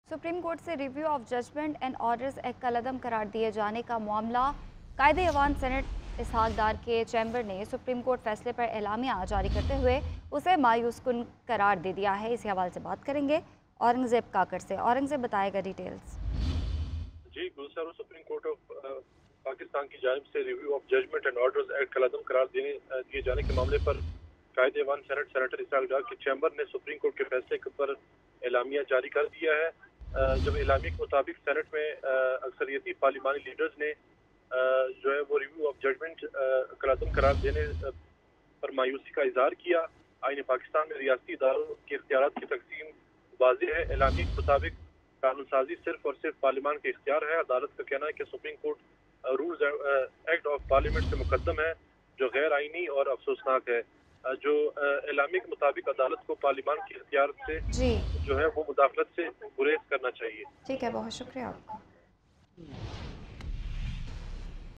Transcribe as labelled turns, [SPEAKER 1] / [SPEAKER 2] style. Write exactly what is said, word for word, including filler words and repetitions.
[SPEAKER 1] Supreme court से review of judgment and orders एक कलअदम करार दिए जाने का मामला कायदे अवान सेनेट इसहाक डार के चैम्बर ने सुप्रीम कोर्ट फैसले पर एलामिया जारी करते हुए उसे मायूस कुन करार दे दिया है। इसी हवाले से बात करेंगे औरंगजेब काकर से। औरंगजेब बताएगा डिटेल्स।
[SPEAKER 2] जी Gulzar supreme court of Pakistan की जानिब से review of judgment and orders act कलअदम करार देने दिए जाने के मामले पर कायदे अवान सेनेट सेनेटर इसहाक डार के चैम्बर ने सुप्रीम कोर्ट के फैसले पर एलामिया जारी कर दिया है। जब एलामी के मुताबिक सेनेट में अक्सरियती पार्लिमानी लीडर्स ने जो है वो रिव्यू ऑफ जजमेंट कलअदम करार देने पर मायूसी का इजहार किया। आईन पाकिस्तान में रियासती इदारों के इख्तियारात की तकसीम वाज़ेह है। एलामी के मुताबिक कानून साजी सिर्फ और सिर्फ पार्लिमान के इख्तियार है। अदालत का कहना है कि supreme court rules act of parliament से मुकद्दम है, जो गैर आइनी और अफसोसनाक है। जो एलामी के मुताबिक अदालत को पार्लिमान के इख्तियार से
[SPEAKER 1] जी
[SPEAKER 2] जो है वो मुदाखलत से गुरेज करना चाहिए।
[SPEAKER 1] ठीक है, बहुत शुक्रिया आपका।